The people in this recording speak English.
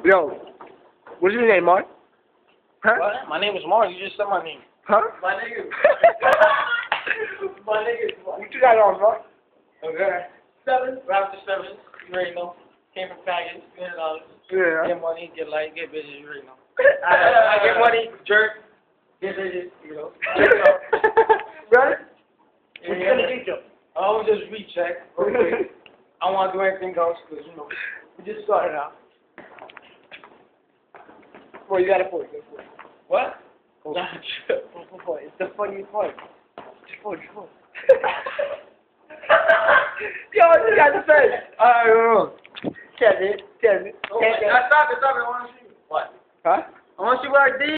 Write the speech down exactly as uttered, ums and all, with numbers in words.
Yo, what's your name, Mark? Huh? What? My name is Mark. You just said my name. Huh? My nigga. My nigga. What you got on, Mark? Okay. Seven. After seven. You already know. Came from faggots. You know. Yeah. Get money. Get light. Get bitches. You already know. I, I get money. Jerk. Get bitches. You know. Ready? What you gonna get, Joe? I always just recheck. Okay. I don't want to do anything else because, you know, we just started out. Well, you got a point. What? Oh. Nah, it's the funny part. It's the funny part. Yo, you got the face. Alright, hold on. Tell me, tell me. Oh, stop it, stop it. I want to see. What? Huh? I want to see what I did.